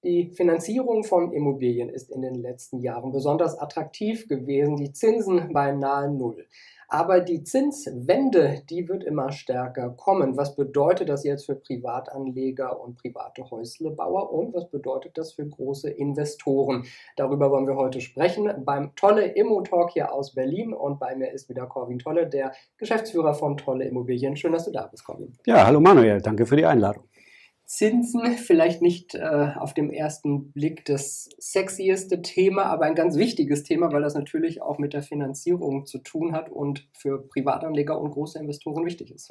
Die Finanzierung von Immobilien ist in den letzten Jahren besonders attraktiv gewesen, die Zinsen beinahe null. Aber die Zinswende, die wird immer stärker kommen. Was bedeutet das jetzt für Privatanleger und private Häuslebauer und was bedeutet das für große Investoren? Darüber wollen wir heute sprechen beim Tolle Immo-Talk hier aus Berlin und bei mir ist wieder Corwin Tolle, der Geschäftsführer von Tolle Immobilien. Schön, dass du da bist, Corwin. Ja, hallo Manuel, danke für die Einladung. Zinsen, vielleicht nicht auf dem ersten Blick das sexieste Thema, aber ein ganz wichtiges Thema, weil das natürlich auch mit der Finanzierung zu tun hat und für Privatanleger und große Investoren wichtig ist.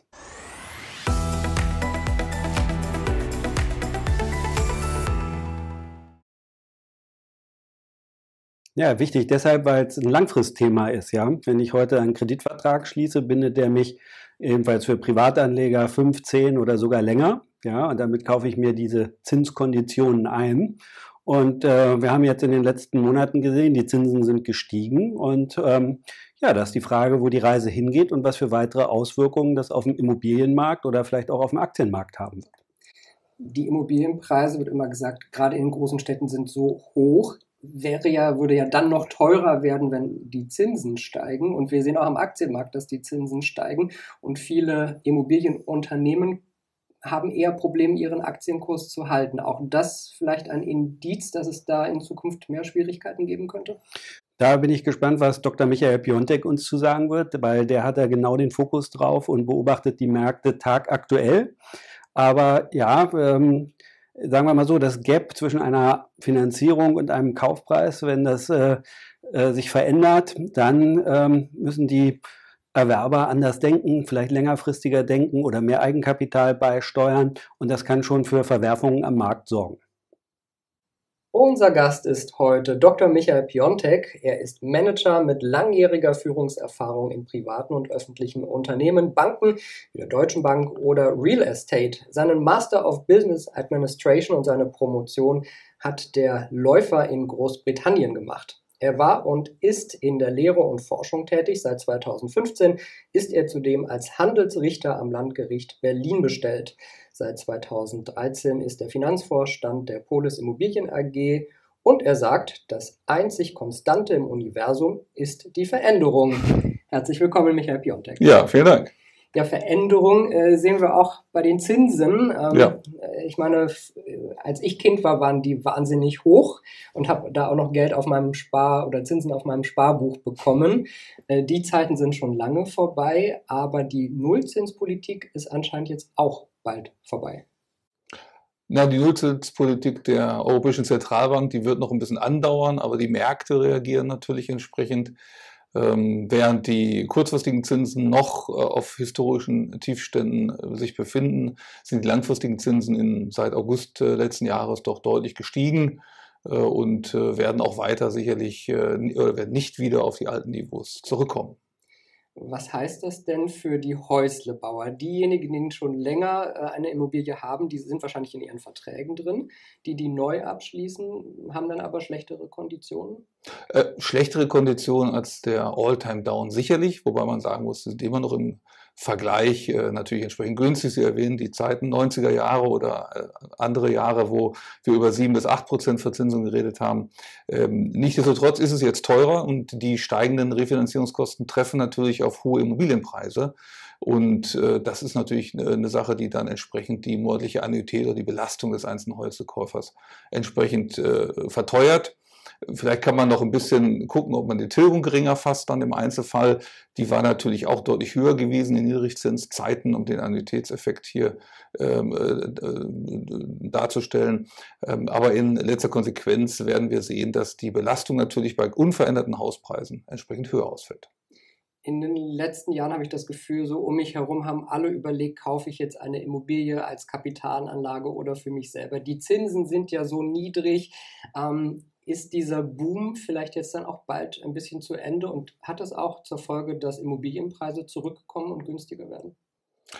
Ja, wichtig deshalb, weil es ein Langfristthema ist. Ja, wenn ich heute einen Kreditvertrag schließe, bindet der mich ebenfalls für Privatanleger 5, 10 oder sogar länger. Ja, und damit kaufe ich mir diese Zinskonditionen ein. Und wir haben jetzt in den letzten Monaten gesehen, die Zinsen sind gestiegen. Und ja, da ist die Frage, wo die Reise hingeht und was für weitere Auswirkungen das auf dem Immobilienmarkt oder vielleicht auch auf dem Aktienmarkt haben wird. Die Immobilienpreise, wird immer gesagt, gerade in den großen Städten sind so hoch. Würde ja dann noch teurer werden, wenn die Zinsen steigen. Und wir sehen auch am Aktienmarkt, dass die Zinsen steigen. Und viele Immobilienunternehmen haben eher Probleme, ihren Aktienkurs zu halten. Auch das vielleicht ein Indiz, dass es da in Zukunft mehr Schwierigkeiten geben könnte? Da bin ich gespannt, was Dr. Michael Piontek uns zu sagen wird, weil der hat da genau den Fokus drauf und beobachtet die Märkte tagaktuell. Aber ja, sagen wir mal so, das Gap zwischen einer Finanzierung und einem Kaufpreis, wenn das sich verändert, dann müssen die Erwerber anders denken, vielleicht längerfristiger denken oder mehr Eigenkapital beisteuern. Und das kann schon für Verwerfungen am Markt sorgen. Unser Gast ist heute Dr. Michael Piontek. Er ist Manager mit langjähriger Führungserfahrung in privaten und öffentlichen Unternehmen, Banken wie der Deutschen Bank oder Real Estate. Seinen Master of Business Administration und seine Promotion hat der Läufer in Großbritannien gemacht. Er war und ist in der Lehre und Forschung tätig. Seit 2015 ist er zudem als Handelsrichter am Landgericht Berlin bestellt. Seit 2013 ist er Finanzvorstand der Polis Immobilien AG und er sagt, das einzig Konstante im Universum ist die Veränderung. Herzlich willkommen, Michael Piontek. Ja, vielen Dank. Ja, Veränderung sehen wir auch bei den Zinsen. Ja. Ich meine, als ich Kind war, waren die wahnsinnig hoch und habe da auch noch Geld auf meinem Zinsen auf meinem Sparbuch bekommen. Die Zeiten sind schon lange vorbei, aber die Nullzinspolitik ist anscheinend jetzt auch bald vorbei. Na, die Nullzinspolitik der Europäischen Zentralbank, die wird noch ein bisschen andauern, aber die Märkte reagieren natürlich entsprechend. Während die kurzfristigen Zinsen noch auf historischen Tiefständen sich befinden, sind die langfristigen Zinsen seit August letzten Jahres doch deutlich gestiegen und werden auch weiter sicherlich oder werden nicht wieder auf die alten Niveaus zurückkommen. Was heißt das denn für die Häuslebauer? Diejenigen, die schon länger eine Immobilie haben, die sind wahrscheinlich in ihren Verträgen drin. Die neu abschließen, haben dann aber schlechtere Konditionen? Schlechtere Konditionen als der All-Time-Down sicherlich, wobei man sagen muss, sie sind immer noch im Vergleich natürlich entsprechend günstig. Sie erwähnen die Zeiten 90er Jahre oder andere Jahre, wo wir über 7-8% Verzinsung geredet haben. Nichtsdestotrotz ist es jetzt teurer und die steigenden Refinanzierungskosten treffen natürlich auf hohe Immobilienpreise. Und das ist natürlich eine Sache, die dann entsprechend die monatliche Annuität oder die Belastung des einzelnen Häuselkäufers entsprechend verteuert. Vielleicht kann man noch ein bisschen gucken, ob man die Tilgung geringer fasst dann im Einzelfall. Die war natürlich auch deutlich höher gewesen in Niedrigzinszeiten, um den Annuitätseffekt hier darzustellen. Aber in letzter Konsequenz werden wir sehen, dass die Belastung natürlich bei unveränderten Hauspreisen entsprechend höher ausfällt. In den letzten Jahren habe ich das Gefühl, so um mich herum haben alle überlegt, kaufe ich jetzt eine Immobilie als Kapitalanlage oder für mich selber. Die Zinsen sind ja so niedrig. Ist dieser Boom vielleicht jetzt dann auch bald ein bisschen zu Ende und hat es auch zur Folge, dass Immobilienpreise zurückkommen und günstiger werden?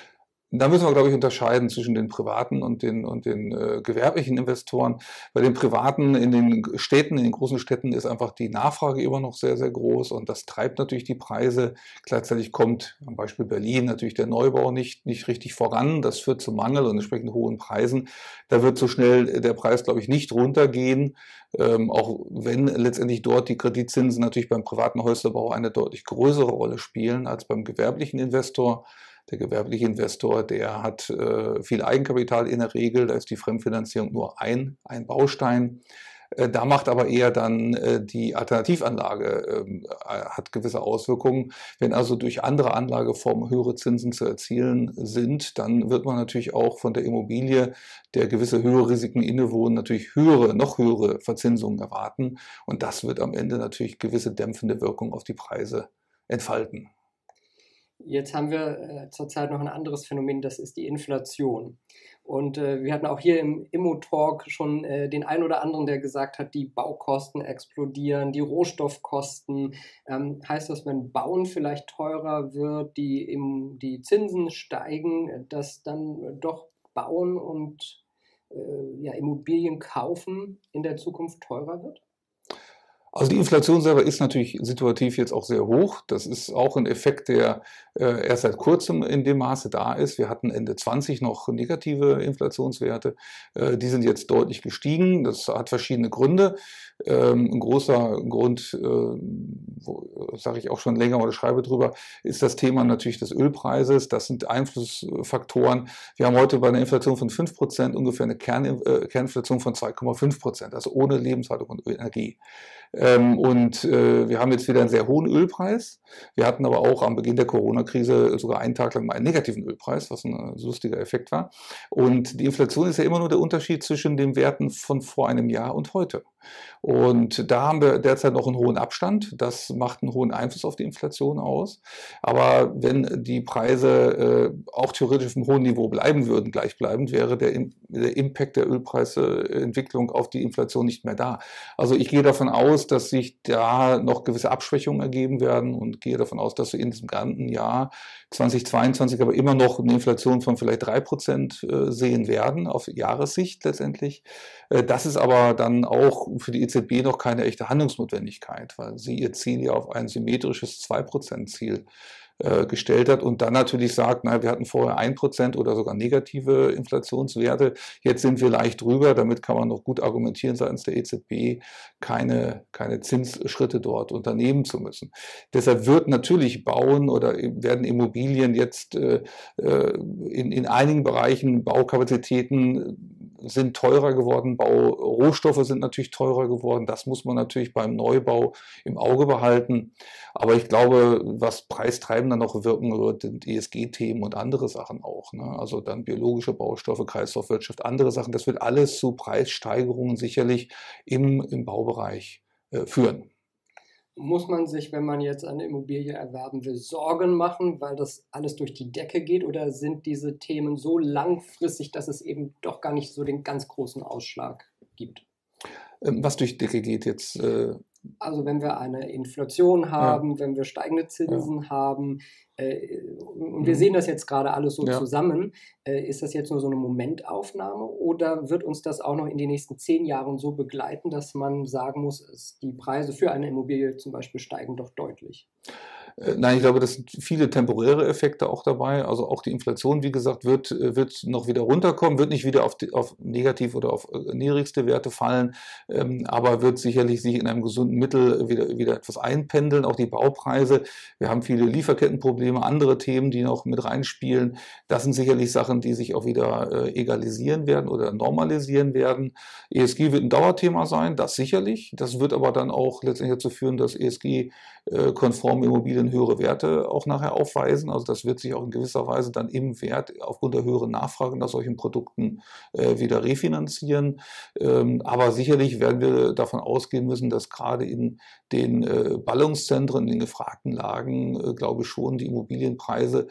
Da müssen wir, glaube ich, unterscheiden zwischen den privaten und den gewerblichen Investoren. Bei den privaten in den Städten, in den großen Städten ist einfach die Nachfrage immer noch sehr, sehr groß und das treibt natürlich die Preise. Gleichzeitig kommt am Beispiel Berlin natürlich der Neubau nicht richtig voran. Das führt zu Mangel und entsprechend hohen Preisen. Da wird so schnell der Preis, glaube ich, nicht runtergehen, auch wenn letztendlich dort die Kreditzinsen natürlich beim privaten Häuslebau eine deutlich größere Rolle spielen als beim gewerblichen Investor. Der gewerbliche Investor, der hat viel Eigenkapital in der Regel, da ist die Fremdfinanzierung nur ein Baustein. Da macht aber eher dann die Alternativanlage, hat gewisse Auswirkungen. Wenn also durch andere Anlageformen höhere Zinsen zu erzielen sind, dann wird man natürlich auch von der Immobilie, der gewisse höhere Risiken innewohnen, natürlich noch höhere Verzinsungen erwarten. Und das wird am Ende natürlich gewisse dämpfende Wirkung auf die Preise entfalten. Jetzt haben wir zurzeit noch ein anderes Phänomen, das ist die Inflation. Und wir hatten auch hier im Immo-Talk schon den einen oder anderen, der gesagt hat, die Baukosten explodieren, die Rohstoffkosten. Heißt das, wenn Bauen vielleicht teurer wird, die Zinsen steigen, dass dann doch Bauen und Immobilien kaufen in der Zukunft teurer wird? Also die Inflation selber ist natürlich situativ jetzt auch sehr hoch. Das ist auch ein Effekt, der erst seit kurzem in dem Maße da ist. Wir hatten Ende 20 noch negative Inflationswerte. Die sind jetzt deutlich gestiegen. Das hat verschiedene Gründe. Ein großer Grund, sage ich auch schon länger oder schreibe drüber, ist das Thema natürlich des Ölpreises. Das sind Einflussfaktoren. Wir haben heute bei einer Inflation von 5% ungefähr eine Kerninflation von 2,5%, also ohne Lebenshaltung und Energie. Wir haben jetzt wieder einen sehr hohen Ölpreis. Wir hatten aber auch am Beginn der Corona-Krise sogar einen Tag lang mal einen negativen Ölpreis, was ein lustiger Effekt war. Und die Inflation ist ja immer nur der Unterschied zwischen den Werten von vor einem Jahr und heute. Und da haben wir derzeit noch einen hohen Abstand. Das macht einen hohen Einfluss auf die Inflation aus. Aber wenn die Preise auch theoretisch auf einem hohen Niveau bleiben würden, gleichbleibend, wäre der Impact der Ölpreisentwicklung auf die Inflation nicht mehr da. Also ich gehe davon aus, dass sich da noch gewisse Abschwächungen ergeben werden und gehe davon aus, dass wir in diesem ganzen Jahr 2022 aber immer noch eine Inflation von vielleicht 3% sehen werden, auf Jahressicht letztendlich. Das ist aber dann auch für die EZB noch keine echte Handlungsnotwendigkeit, weil sie ihr Ziel ja auf ein symmetrisches 2%-Ziel gestellt hat und dann natürlich sagt, na, wir hatten vorher 1% oder sogar negative Inflationswerte, jetzt sind wir leicht drüber, damit kann man noch gut argumentieren seitens der EZB, keine Zinsschritte dort unternehmen zu müssen. Deshalb wird natürlich Bauen oder werden Immobilien jetzt in einigen Bereichen Baukapazitäten sind teurer geworden, Baurohstoffe sind natürlich teurer geworden, das muss man natürlich beim Neubau im Auge behalten, aber ich glaube, was preistreibender noch wirken wird, sind ESG-Themen und andere Sachen auch, ne? Also dann biologische Baustoffe, Kreislaufwirtschaft, andere Sachen, das wird alles zu Preissteigerungen sicherlich im Baubereich führen. Muss man sich, wenn man jetzt eine Immobilie erwerben will, Sorgen machen, weil das alles durch die Decke geht? Oder sind diese Themen so langfristig, dass es eben doch gar nicht so den ganz großen Ausschlag gibt? Was durch die Decke geht jetzt? Also wenn wir eine Inflation haben, wenn wir steigende Zinsen haben, und wir sehen das jetzt gerade alles so zusammen, ist das jetzt nur so eine Momentaufnahme oder wird uns das auch noch in den nächsten 10 Jahren so begleiten, dass man sagen muss, die Preise für eine Immobilie zum Beispiel steigen doch deutlich? Nein, ich glaube, das sind viele temporäre Effekte auch dabei. Also auch die Inflation, wie gesagt, wird noch wieder runterkommen, wird nicht wieder auf negativ oder auf niedrigste Werte fallen, aber wird sicherlich sich in einem gesunden Mittel wieder etwas einpendeln. Auch die Baupreise. Wir haben viele Lieferkettenprobleme, andere Themen, die noch mit reinspielen. Das sind sicherlich Sachen, die sich auch wieder egalisieren werden oder normalisieren werden. ESG wird ein Dauerthema sein, das sicherlich. Das wird aber dann auch letztendlich dazu führen, dass ESG-konforme Immobilien höhere Werte auch nachher aufweisen. Also das wird sich auch in gewisser Weise dann im Wert aufgrund der höheren Nachfrage nach solchen Produkten wieder refinanzieren. Aber sicherlich werden wir davon ausgehen müssen, dass gerade in den Ballungszentren, in den gefragten Lagen, glaube ich schon, die Immobilienpreise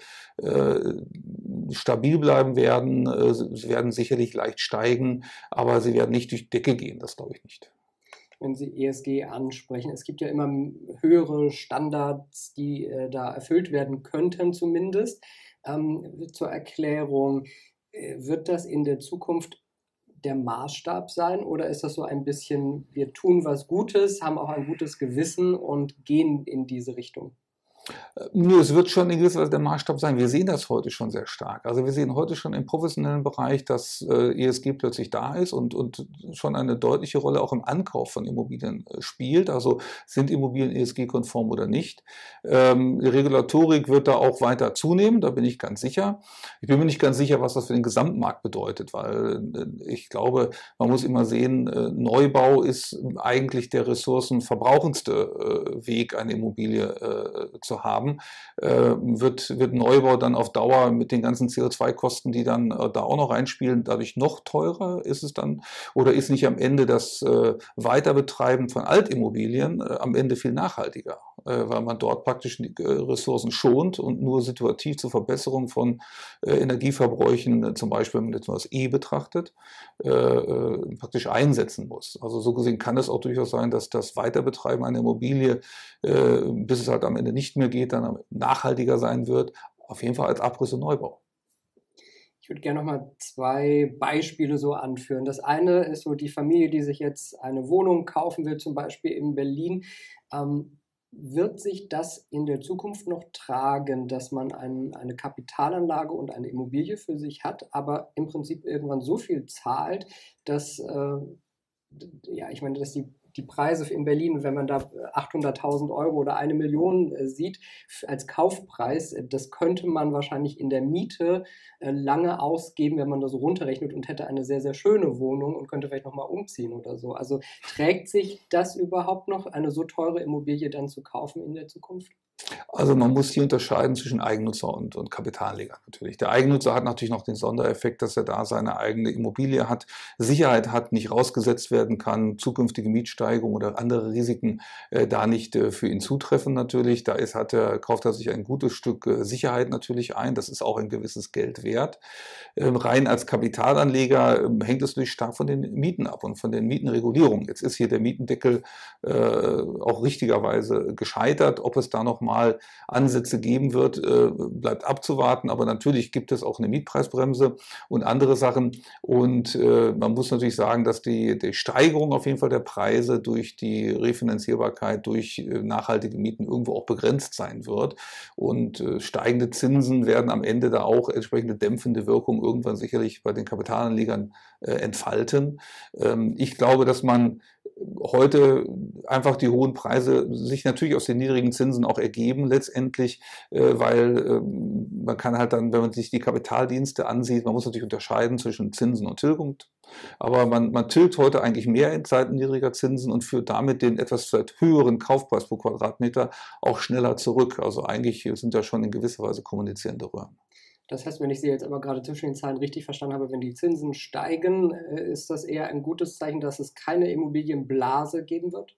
stabil bleiben werden. Sie werden sicherlich leicht steigen, aber sie werden nicht durch die Decke gehen, das glaube ich nicht. Wenn Sie ESG ansprechen. Es gibt ja immer höhere Standards, die da erfüllt werden könnten zumindest. Zur Erklärung, wird das in der Zukunft der Maßstab sein oder ist das so ein bisschen, wir tun was Gutes, haben auch ein gutes Gewissen und gehen in diese Richtung? Nur es wird schon in gewisser Weise der Maßstab sein. Wir sehen das heute schon sehr stark. Also wir sehen heute schon im professionellen Bereich, dass ESG plötzlich da ist und schon eine deutliche Rolle auch im Ankauf von Immobilien spielt. Also sind Immobilien ESG-konform oder nicht. Die Regulatorik wird da auch weiter zunehmen, da bin ich ganz sicher. Ich bin mir nicht ganz sicher, was das für den Gesamtmarkt bedeutet, weil ich glaube, man muss immer sehen, Neubau ist eigentlich der ressourcenverbrauchendste Weg, eine Immobilie zu haben, wird Neubau dann auf Dauer mit den ganzen CO2-Kosten, die dann da auch noch reinspielen, dadurch noch teurer ist es dann, oder ist nicht am Ende das Weiterbetreiben von Altimmobilien am Ende viel nachhaltiger, weil man dort praktisch die Ressourcen schont und nur situativ zur Verbesserung von Energieverbräuchen, zum Beispiel wenn man jetzt mal das E betrachtet, praktisch einsetzen muss. Also so gesehen kann es auch durchaus sein, dass das Weiterbetreiben einer Immobilie, bis es halt am Ende nicht mehr geht, dann nachhaltiger sein wird, auf jeden Fall als Abriss und Neubau. Ich würde gerne noch mal 2 Beispiele so anführen. Das eine ist so die Familie, die sich jetzt eine Wohnung kaufen will, zum Beispiel in Berlin. Wird sich das in der Zukunft noch tragen, dass man eine Kapitalanlage und eine Immobilie für sich hat, aber im Prinzip irgendwann so viel zahlt, dass, ja, ich meine, dass die Preise in Berlin, wenn man da 800.000 Euro oder 1 Million sieht als Kaufpreis, das könnte man wahrscheinlich in der Miete lange ausgeben, wenn man das so runterrechnet und hätte eine sehr, sehr schöne Wohnung und könnte vielleicht nochmal umziehen oder so. Also trägt sich das überhaupt noch, eine so teure Immobilie dann zu kaufen in der Zukunft? Also man muss hier unterscheiden zwischen Eigennutzer und Kapitalanleger natürlich. Der Eigennutzer hat natürlich noch den Sondereffekt, dass er da seine eigene Immobilie hat, Sicherheit hat, nicht rausgesetzt werden kann, zukünftige Mietsteigerungen oder andere Risiken da nicht für ihn zutreffen natürlich. Kauft er sich ein gutes Stück Sicherheit natürlich ein, das ist auch ein gewisses Geld wert. Rein als Kapitalanleger hängt es natürlich stark von den Mieten ab und von den Mietenregulierungen. Jetzt ist hier der Mietendeckel auch richtigerweise gescheitert. Ob es da nochmal Ansätze geben wird, bleibt abzuwarten. Aber natürlich gibt es auch eine Mietpreisbremse und andere Sachen. Und man muss natürlich sagen, dass die Steigerung auf jeden Fall der Preise durch die Refinanzierbarkeit, durch nachhaltige Mieten irgendwo auch begrenzt sein wird. Und steigende Zinsen werden am Ende da auch entsprechende dämpfende Wirkung irgendwann sicherlich bei den Kapitalanlegern entfalten. Ich glaube, dass man heute einfach die hohen Preise sich natürlich aus den niedrigen Zinsen auch ergeben letztendlich, weil man kann halt dann, wenn man sich die Kapitaldienste ansieht, man muss natürlich unterscheiden zwischen Zinsen und Tilgung, aber man tilgt heute eigentlich mehr in Zeiten niedriger Zinsen und führt damit den etwas vielleicht höheren Kaufpreis pro Quadratmeter auch schneller zurück. Also eigentlich sind da schon in gewisser Weise kommunizierende Röhren. Das heißt, wenn ich Sie jetzt aber gerade zwischen den Zahlen richtig verstanden habe, wenn die Zinsen steigen, ist das eher ein gutes Zeichen, dass es keine Immobilienblase geben wird?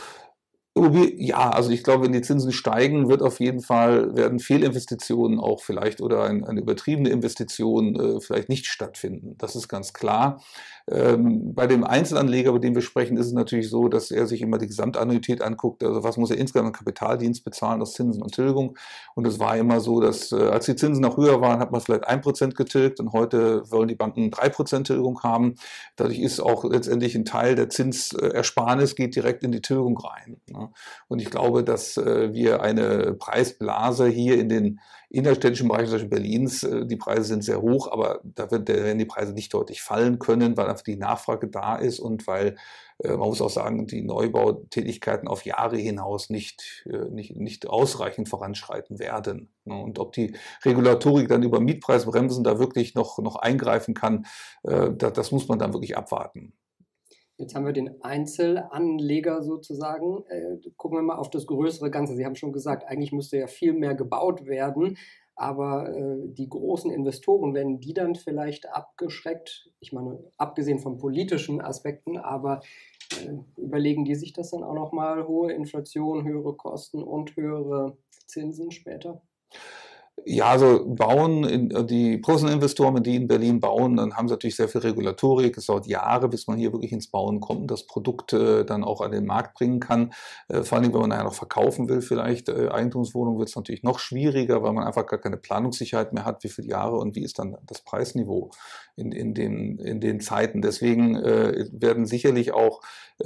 Ja, also ich glaube, wenn die Zinsen steigen, werden Fehlinvestitionen auch vielleicht oder eine übertriebene Investition vielleicht nicht stattfinden. Das ist ganz klar. Bei dem Einzelanleger, über den wir sprechen, ist es natürlich so, dass er sich immer die Gesamtannuität anguckt. Also was muss er insgesamt an Kapitaldienst bezahlen aus Zinsen und Tilgung? Und es war immer so, dass als die Zinsen noch höher waren, hat man vielleicht 1% getilgt und heute wollen die Banken 3% Tilgung haben. Dadurch ist auch letztendlich ein Teil der Zinsersparnis geht direkt in die Tilgung rein. Ne? Und ich glaube, dass wir eine Preisblase hier in den innerstädtischen Bereichen, zum Beispiel Berlins, die Preise sind sehr hoch, aber da werden die Preise nicht deutlich fallen können, weil einfach die Nachfrage da ist und weil man muss auch sagen, die Neubautätigkeiten auf Jahre hinaus nicht ausreichend voranschreiten werden. Und ob die Regulatorik dann über Mietpreisbremsen da wirklich noch eingreifen kann, das muss man dann wirklich abwarten. Jetzt haben wir den Einzelanleger sozusagen. Gucken wir mal auf das größere Ganze. Sie haben schon gesagt, eigentlich müsste ja viel mehr gebaut werden, aber die großen Investoren, werden die dann vielleicht abgeschreckt? Ich meine, abgesehen von politischen Aspekten, aber überlegen die sich das dann auch nochmal? Hohe Inflation, höhere Kosten und höhere Zinsen später? Ja, also die professionellen Investoren, die in Berlin bauen, dann haben sie natürlich sehr viel Regulatorik. Es dauert Jahre, bis man hier wirklich ins Bauen kommt und das Produkt dann auch an den Markt bringen kann. Vor allem, wenn man nachher noch verkaufen will, vielleicht Eigentumswohnungen, wird es natürlich noch schwieriger, weil man einfach gar keine Planungssicherheit mehr hat, wie viele Jahre und wie ist dann das Preisniveau in den Zeiten. Deswegen werden sicherlich auch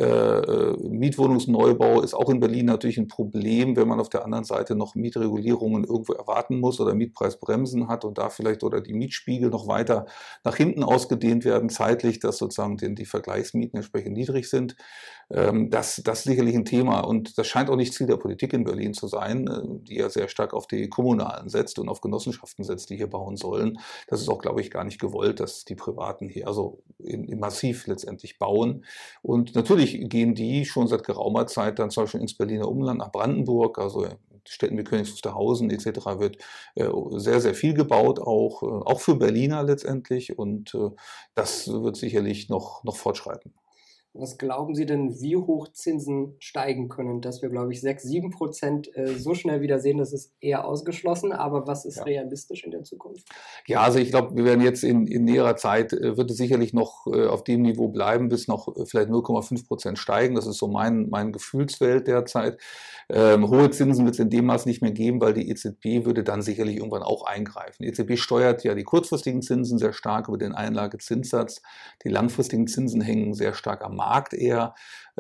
Mietwohnungsneubau ist auch in Berlin natürlich ein Problem, wenn man auf der anderen Seite noch Mietregulierungen irgendwo erwarten muss oder Mietpreisbremsen hat und da vielleicht oder die Mietspiegel noch weiter nach hinten ausgedehnt werden zeitlich, dass sozusagen die Vergleichsmieten entsprechend niedrig sind. Das ist sicherlich ein Thema und das scheint auch nicht Ziel der Politik in Berlin zu sein, die ja sehr stark auf die Kommunalen setzt und auf Genossenschaften setzt, die hier bauen sollen. Das ist auch, glaube ich, gar nicht gewollt, dass die Privaten hier also in Massiv letztendlich bauen. Und natürlich gehen die schon seit geraumer Zeit dann zum Beispiel ins Berliner Umland nach Brandenburg, also Städten wie Königs Wusterhausen etc. wird sehr, sehr viel gebaut, auch für Berliner letztendlich und das wird sicherlich noch fortschreiten. Was glauben Sie denn, wie hoch Zinsen steigen können? Dass wir, glaube ich, 6-7% so schnell wieder sehen, das ist eher ausgeschlossen. Aber was ist realistisch in der Zukunft? Ja, also ich glaube, wir werden jetzt in näherer Zeit, wird es sicherlich noch auf dem Niveau bleiben, bis noch vielleicht 0,5% steigen. Das ist so mein Gefühlswelt derzeit. Hohe Zinsen wird es in dem Maß nicht mehr geben, weil die EZB würde dann sicherlich irgendwann auch eingreifen. Die EZB steuert ja die kurzfristigen Zinsen sehr stark über den Einlagezinssatz. Die langfristigen Zinsen hängen sehr stark am Markt eher.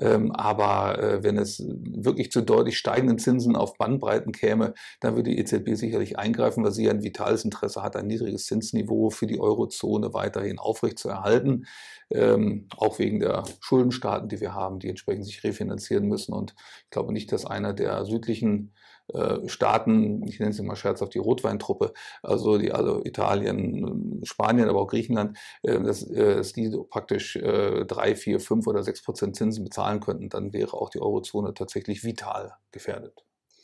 Aber wenn es wirklich zu deutlich steigenden Zinsen auf Bandbreiten käme, dann würde die EZB sicherlich eingreifen, weil sie ein vitales Interesse hat, ein niedriges Zinsniveau für die Eurozone weiterhin aufrechtzuerhalten. Auch wegen der Schuldenstaaten, die wir haben, die entsprechend sich refinanzieren müssen. Und ich glaube nicht, dass einer der südlichen Staaten, ich nenne sie mal scherzhaft die Rotweintruppe, also Italien, Spanien, aber auch Griechenland, dass die praktisch 3, 4, 5 oder 6% Zinsen bezahlen könnten, dann wäre auch die Eurozone tatsächlich vital gefährdet.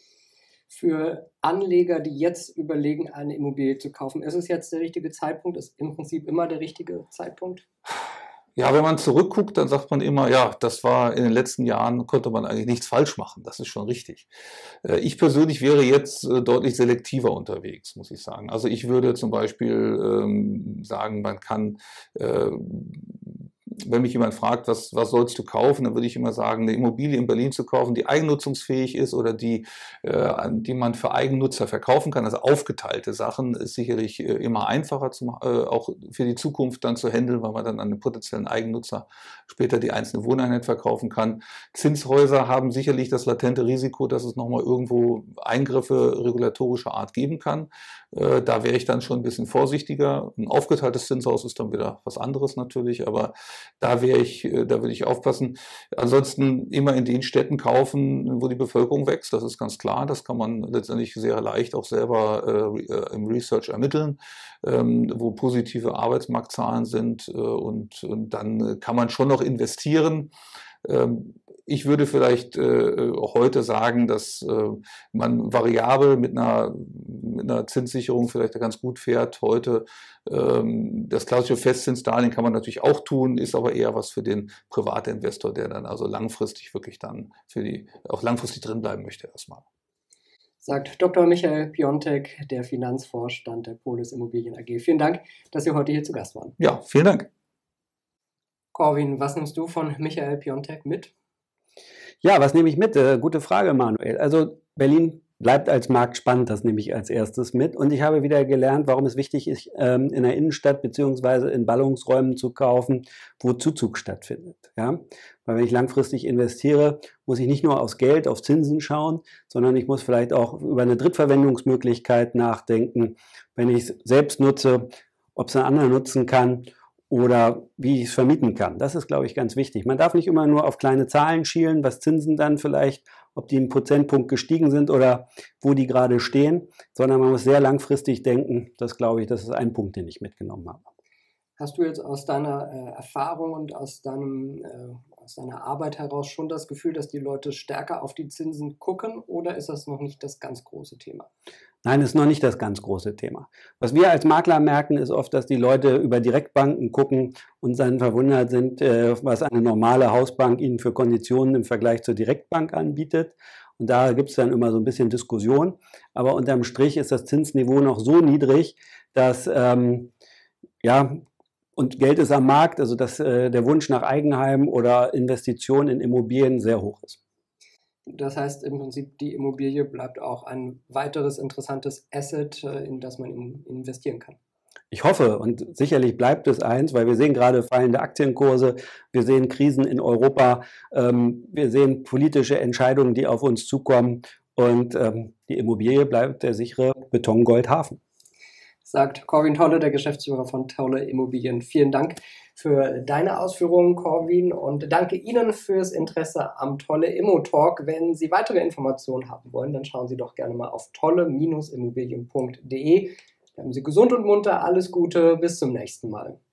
Für Anleger, die jetzt überlegen, eine Immobilie zu kaufen, ist es jetzt der richtige Zeitpunkt? Ist im Prinzip immer der richtige Zeitpunkt? Ja, wenn man zurückguckt, dann sagt man immer, ja, das war in den letzten Jahren, konnte man eigentlich nichts falsch machen. Das ist schon richtig. Ich persönlich wäre jetzt deutlich selektiver unterwegs, muss ich sagen. Also ich würde zum Beispiel sagen, man kann, wenn mich jemand fragt, was sollst du kaufen, dann würde ich immer sagen, eine Immobilie in Berlin zu kaufen, die eigennutzungsfähig ist oder die man für Eigennutzer verkaufen kann. Also aufgeteilte Sachen ist sicherlich immer einfacher, auch für die Zukunft dann zu handeln, weil man dann an den potenziellen Eigennutzer später die einzelne Wohneinheit verkaufen kann. Zinshäuser haben sicherlich das latente Risiko, dass es nochmal irgendwo Eingriffe regulatorischer Art geben kann. Da wäre ich dann schon ein bisschen vorsichtiger. Ein aufgeteiltes Zinshaus ist dann wieder was anderes natürlich, aber da würde ich aufpassen. Ansonsten immer in den Städten kaufen, wo die Bevölkerung wächst. Das ist ganz klar. Das kann man letztendlich sehr leicht auch selber im Research ermitteln, wo positive Arbeitsmarktzahlen sind. Und dann kann man schon noch investieren. Ich würde vielleicht heute sagen, dass man variabel mit einer Zinssicherung vielleicht ganz gut fährt. Heute das klassische Festzinsdarlehen kann man natürlich auch tun, ist aber eher was für den Privatinvestor, der dann also langfristig wirklich dann auch langfristig drin bleiben möchte erstmal. Sagt Dr. Michael Piontek, der Finanzvorstand der Polis Immobilien AG. Vielen Dank, dass Sie heute hier zu Gast waren. Ja, vielen Dank. Corwin, was nimmst du von Michael Piontek mit? Ja, was nehme ich mit? Gute Frage, Manuel. Also Berlin bleibt als Markt spannend, das nehme ich als erstes mit. Und ich habe wieder gelernt, warum es wichtig ist, in der Innenstadt beziehungsweise in Ballungsräumen zu kaufen, wo Zuzug stattfindet. Ja? Weil wenn ich langfristig investiere, muss ich nicht nur aufs Geld, auf Zinsen schauen, sondern ich muss vielleicht auch über eine Drittverwendungsmöglichkeit nachdenken, wenn ich es selbst nutze, ob es ein anderer nutzen kann oder wie ich es vermieten kann. Das ist, glaube ich, ganz wichtig. Man darf nicht immer nur auf kleine Zahlen schielen, was Zinsen dann vielleicht, ob die einen Prozentpunkt gestiegen sind oder wo die gerade stehen, sondern man muss sehr langfristig denken. Das, glaube ich, das ist ein Punkt, den ich mitgenommen habe. Hast du jetzt aus deiner Erfahrung und aus deiner Arbeit heraus schon das Gefühl, dass die Leute stärker auf die Zinsen gucken, oder ist das noch nicht das ganz große Thema? Nein, ist noch nicht das ganz große Thema. Was wir als Makler merken, ist oft, dass die Leute über Direktbanken gucken und dann verwundert sind, was eine normale Hausbank ihnen für Konditionen im Vergleich zur Direktbank anbietet. Und da gibt es dann immer so ein bisschen Diskussion. Aber unterm Strich ist das Zinsniveau noch so niedrig, dass und Geld ist am Markt, also dass der Wunsch nach Eigenheim oder Investitionen in Immobilien sehr hoch ist. Das heißt im Prinzip, die Immobilie bleibt auch ein weiteres interessantes Asset, in das man investieren kann. Ich hoffe, und sicherlich bleibt es eins, weil wir sehen gerade fallende Aktienkurse, wir sehen Krisen in Europa, wir sehen politische Entscheidungen, die auf uns zukommen, und die Immobilie bleibt der sichere Betongoldhafen. Sagt Corwin Tolle, der Geschäftsführer von Tolle Immobilien. Vielen Dank für deine Ausführungen, Corwin, und danke Ihnen fürs Interesse am Tolle Immo Talk. Wenn Sie weitere Informationen haben wollen, dann schauen Sie doch gerne mal auf tolle-immobilien.de. Bleiben Sie gesund und munter, alles Gute, bis zum nächsten Mal.